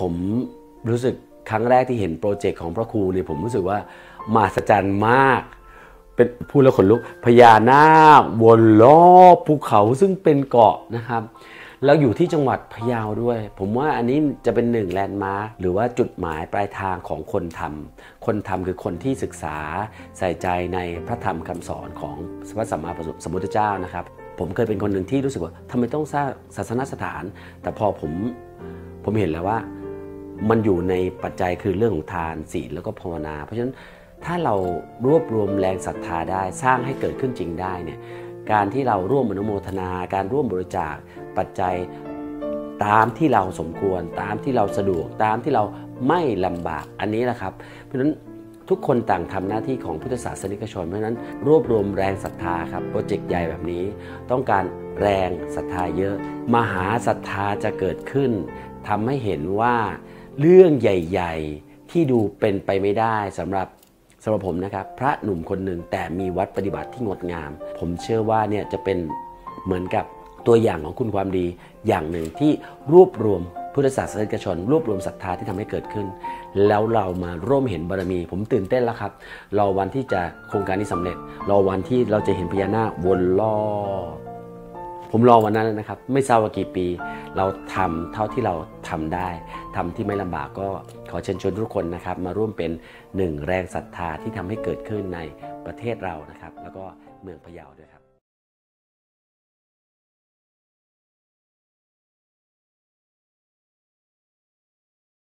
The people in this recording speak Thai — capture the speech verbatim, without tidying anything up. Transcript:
ผมรู้สึกครั้งแรกที่เห็นโปรเจกต์ของพระครูเนี่ยผมรู้สึกว่ามหัศจรรย์มากเป็นพูดแล้วขนลุกพญานาควนรอบภูเขาซึ่งเป็นเกาะนะครับแล้วอยู่ที่จังหวัดพะเยาด้วยผมว่าอันนี้จะเป็นหนึ่งแลนด์มาร์คหรือว่าจุดหมายปลายทางของคนทำคนทำคือคนที่ศึกษาใส่ใจในพระธรรมคำสอนของพระสัมมาสัมพุทธเจ้านะครับผมเคยเป็นคนหนึ่งที่รู้สึกว่าทำไมต้องสร้างศาสนสถานแต่พอผมผมเห็นแล้วว่ามันอยู่ในปัจจัยคือเรื่องของทานศีลแล้วก็ภาวนาเพราะฉะนั้นถ้าเรารวบรวมแรงศรัทธาได้สร้างให้เกิดขึ้นจริงได้เนี่ยการที่เราร่วมอนุโมทนาการร่วมบริจาคปัจจัยตามที่เราสมควรตามที่เราสะดวกตามที่เราไม่ลำบากอันนี้แหละครับเพราะฉะนั้นทุกคนต่างทำหน้าที่ของพุทธศาสนิกชนเพราะฉะนั้นรวบรวมแรงศรัทธาครับโปรเจกต์ใหญ่แบบนี้ต้องการแรงศรัทธาเยอะมหาศรัทธาจะเกิดขึ้นทำให้เห็นว่าเรื่องใหญ่ๆที่ดูเป็นไปไม่ได้สำหรับสำหรับผมนะครับพระหนุ่มคนหนึ่งแต่มีวัดปฏิบัติที่งดงามผมเชื่อว่าเนี่ยจะเป็นเหมือนกับตัวอย่างของคุณความดีอย่างหนึ่งที่รวบรวมพุทธศาสนิกชนรวบรวมศรัทธาที่ทำให้เกิดขึ้นแล้วเรามาร่วมเห็นบารมีผมตื่นเต้นแล้วครับรอวันที่จะโครงการนี้สำเร็จรอวันที่เราจะเห็นพญานาควนรอบผมรอวันนั้นนะครับไม่ทราบว่ากี่ปีเราทำเท่าที่เราทำได้ทำที่ไม่ลำบากก็ขอเชิญชวนทุกคนนะครับมาร่วมเป็นหนึ่งแรงศรัทธาที่ทำให้เกิดขึ้นในประเทศเรานะครับแล้วก็เมืองพะเยาด้วยครับ